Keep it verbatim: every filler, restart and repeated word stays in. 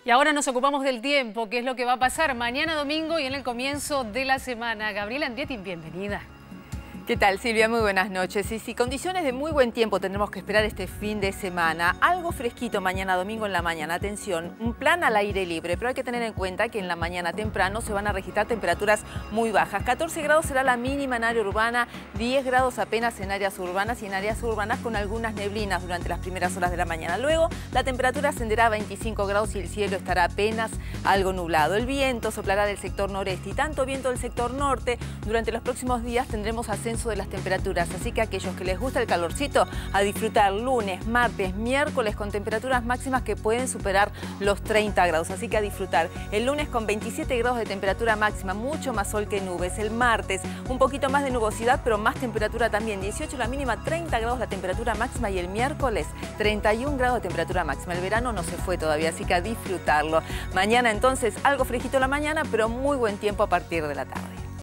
Y ahora nos ocupamos del tiempo, que es lo que va a pasar mañana domingo y en el comienzo de la semana. Gabriela Andrietti, bienvenida. ¿Qué tal, Silvia? Muy buenas noches. Y sí, condiciones de muy buen tiempo tendremos que esperar este fin de semana. Algo fresquito mañana domingo en la mañana. Atención, un plan al aire libre, pero hay que tener en cuenta que en la mañana temprano se van a registrar temperaturas muy bajas. catorce grados será la mínima en área urbana, diez grados apenas en áreas urbanas y en áreas urbanas con algunas neblinas durante las primeras horas de la mañana. Luego, la temperatura ascenderá a veinticinco grados y el cielo estará apenas algo nublado. El viento soplará del sector noreste y tanto viento del sector norte. Durante los próximos días tendremos ascenso de las temperaturas, así que aquellos que les gusta el calorcito, a disfrutar lunes, martes, miércoles con temperaturas máximas que pueden superar los treinta grados, así que a disfrutar. El lunes con veintisiete grados de temperatura máxima, mucho más sol que nubes. El martes un poquito más de nubosidad, pero más temperatura también, dieciocho la mínima, treinta grados la temperatura máxima y el miércoles treinta y un grados de temperatura máxima. El verano no se fue todavía, así que a disfrutarlo. Mañana entonces algo fresquito la mañana, pero muy buen tiempo a partir de la tarde.